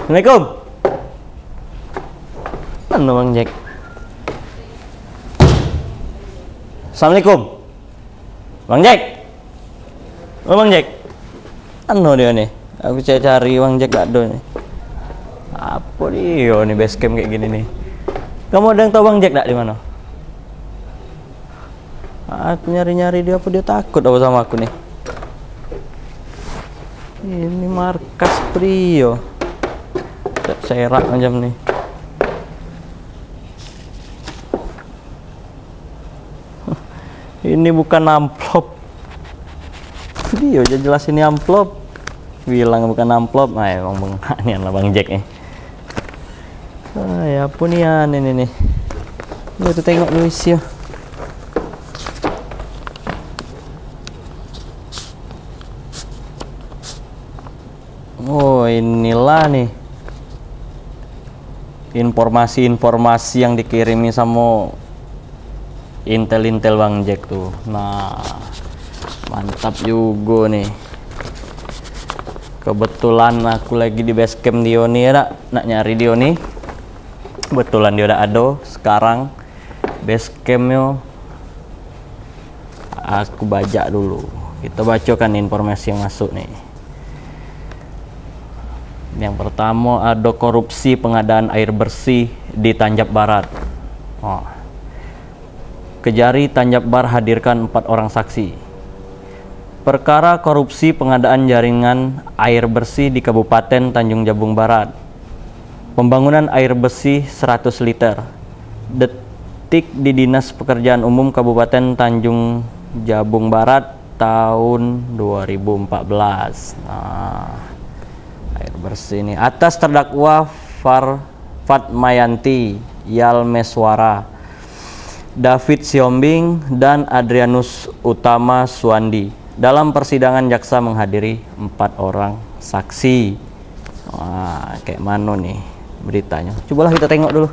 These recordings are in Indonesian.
Assalamualaikum. Mana Bang Jack? Assalamualaikum. Bang Jack. Oh Bang Jack. Anu dia nih. Aku cari Bang Jack gak ada nih. Apa dia nih base camp kayak gini nih. Kamu ada yang tahu Bang Jack gak di mana? Aku nyari-nyari dia, apa dia takut apa sama aku nih? Ini markas Prio. Serak macam nih. Ini bukan amplop. Video aja jelas ini amplop. Bilang bukan amplop. Nah, emang bengaknya lah Bang Jack nih. Ah, ya pun ya ini nih. Kita tengok dulu sih. Oh, inilah nih informasi-informasi yang dikirimi sama Intel Bang Jack tuh. Nah, mantap juga nih. Kebetulan aku lagi di base camp Dioni ya, nak nyari Dioni. Kebetulan dia udah ada sekarang base campnya. Aku baca dulu. Kita bacakan informasi yang masuk nih. Yang pertama ada korupsi pengadaan air bersih di Tanjab Barat. Oh. Kejari Tanjab Bar hadirkan 4 orang saksi. Perkara korupsi pengadaan jaringan air bersih di Kabupaten Tanjung Jabung Barat. Pembangunan air bersih 100 liter. Detik di Dinas Pekerjaan Umum Kabupaten Tanjung Jabung Barat tahun 2014. Nah, air bersih ini atas terdakwa Fatmayanti Yalmeswara, David Siombing, dan Adrianus Utama Suwandi. Dalam persidangan jaksa menghadiri 4 orang saksi. Wah, kayak mana nih beritanya? Cobalah kita tengok dulu.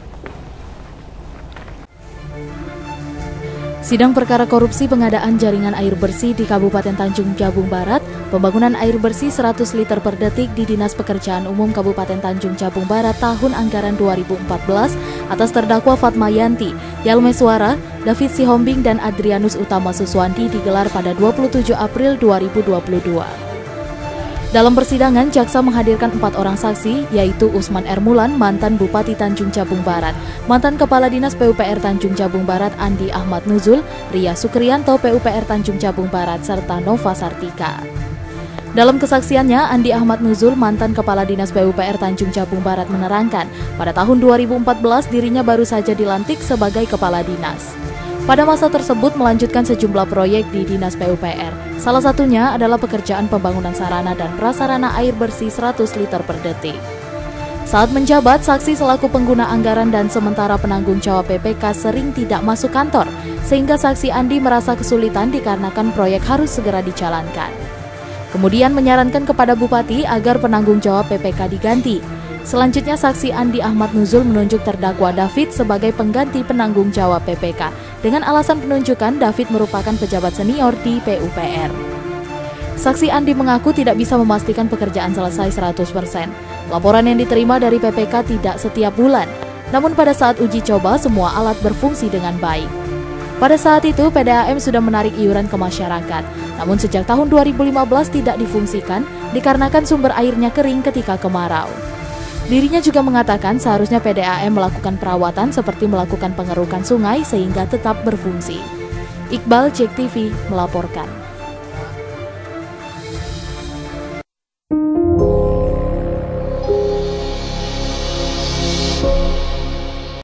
Sidang perkara korupsi pengadaan jaringan air bersih di Kabupaten Tanjung Jabung Barat, pembangunan air bersih 100 liter per detik di Dinas Pekerjaan Umum Kabupaten Tanjung Jabung Barat tahun anggaran 2014 atas terdakwa Fatmayanti Yalmeswara, David Sihombing, dan Adrianus Utama Suswandi digelar pada 27 April 2022. Dalam persidangan, jaksa menghadirkan 4 orang saksi, yaitu Usman Ermulan, mantan Bupati Tanjung Jabung Barat, mantan Kepala Dinas PUPR Tanjung Jabung Barat Andi Ahmad Nuzul, Ria Sukrianto PUPR Tanjung Jabung Barat, serta Nova Sartika. Dalam kesaksiannya, Andi Ahmad Nuzul, mantan Kepala Dinas PUPR Tanjung Jabung Barat, menerangkan pada tahun 2014 dirinya baru saja dilantik sebagai Kepala Dinas. Pada masa tersebut melanjutkan sejumlah proyek di Dinas PUPR. Salah satunya adalah pekerjaan pembangunan sarana dan prasarana air bersih 100 liter per detik. Saat menjabat, saksi selaku pengguna anggaran dan sementara penanggung jawab PPK sering tidak masuk kantor, sehingga saksi Andi merasa kesulitan dikarenakan proyek harus segera dijalankan. Kemudian menyarankan kepada Bupati agar penanggung jawab PPK diganti. Selanjutnya, saksi Andi Ahmad Nuzul menunjuk terdakwa David sebagai pengganti penanggung jawab PPK dengan alasan penunjukan David merupakan pejabat senior di PUPR. Saksi Andi mengaku tidak bisa memastikan pekerjaan selesai 100%. Laporan yang diterima dari PPK tidak setiap bulan, namun pada saat uji coba semua alat berfungsi dengan baik. Pada saat itu PDAM sudah menarik iuran ke masyarakat, namun sejak tahun 2015 tidak difungsikan dikarenakan sumber airnya kering ketika kemarau. Dirinya juga mengatakan seharusnya PDAM melakukan perawatan seperti melakukan pengerukan sungai sehingga tetap berfungsi. Iqbal, JEK TV melaporkan.